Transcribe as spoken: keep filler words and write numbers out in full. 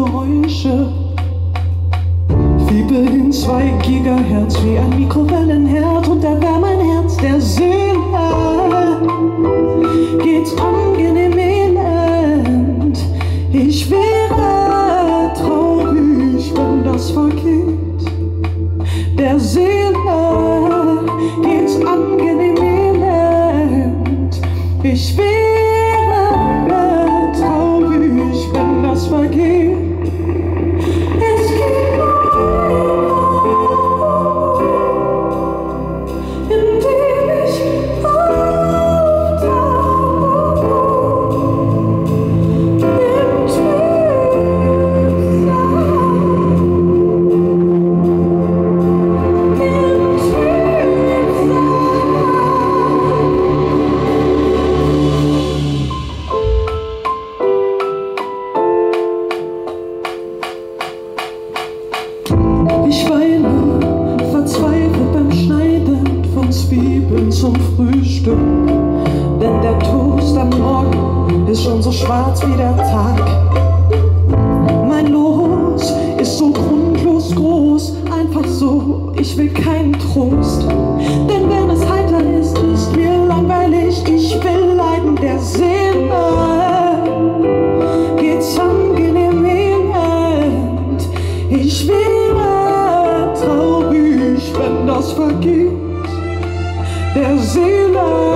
Geräusche. Fieber in zwei Gigahertz wie ein Mikrowellenherd und da wär mein Herz der Seele. Geht's angenehm elend, ich wäre traurig, wenn das vergeht. Der Seele geht's angenehm elend, ich wäre traurig, wenn das vergeht. Es gibt Ich weine, verzweifelt beim Schneiden von Zwiebeln zum Frühstück. Denn der Toast am Morgen ist schon so schwarz wie der Tag. Mein Los ist so grundlos groß, einfach so, ich will keinen Trost. Denn wenn es heiter ist, ist mir langweilig, ich will leiden. Der Seele geht's angenehm elend, ich will traurig, wenn das vergeht. Der Seele